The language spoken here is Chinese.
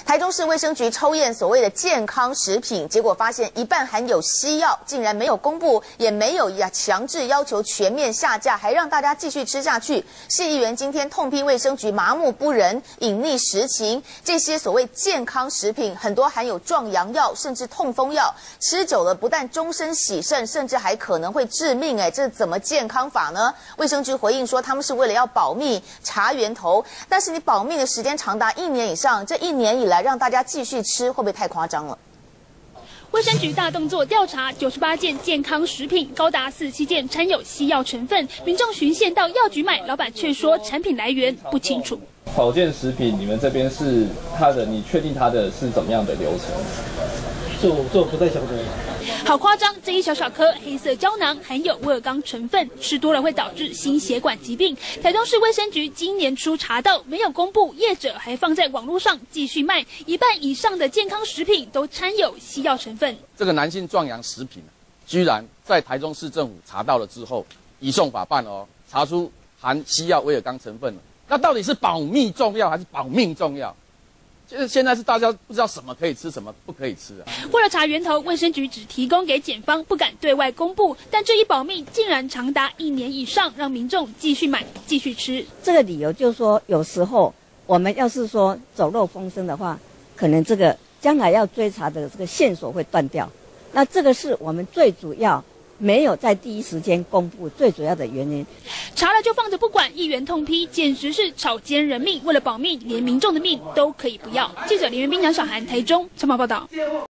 台中市卫生局抽验所谓的健康食品，结果发现一半含有西药，竟然没有公布，也没有强制要求全面下架，还让大家继续吃下去。市议员今天痛批卫生局麻木不仁、隐匿实情，这些所谓健康食品很多含有壮阳药，甚至痛风药，吃久了不但终身洗肾，甚至还可能会致命。这怎么健康法呢？卫生局回应说，他们是为了要保密、查源头，但是你保密的时间长达1年以上，这1年以来让大家继续吃，会不会太夸张了？ 卫生局大动作调查98件健康食品，高达47件掺有西药成分，民众循线到药局买，老板却说产品来源不清楚。 保健食品，你们这边是它的，你确定它的是怎么样的流程？ 这我不太晓得。 好夸张！这一小小颗黑色胶囊含有威尔刚成分，吃多了会导致心血管疾病。台中市卫生局今年初查到，没有公布，业者还放在网络上继续卖，一半以上的健康食品都掺有西药成分。 这个男性壮阳食品，居然在台中市政府查到了之后，移送法办哦，查出含西药威尔刚成分了。那到底是保密重要还是保命重要？就是现在是大家不知道什么可以吃，什么不可以吃啊。 为了查源头，卫生局只提供给检方，不敢对外公布。但这一保密竟然长达1年以上，让民众继续买、继续吃。 这个理由就是说，有时候我们要是说走漏风声的话，可能这个将来要追查的这个线索会断掉。那这个是我们最主要没有在第一时间公布最主要的原因。 查了就放着不管，议员痛批，简直是草菅人命。为了保密，连民众的命都可以不要。记者林元斌、杨小涵，台中采访报道。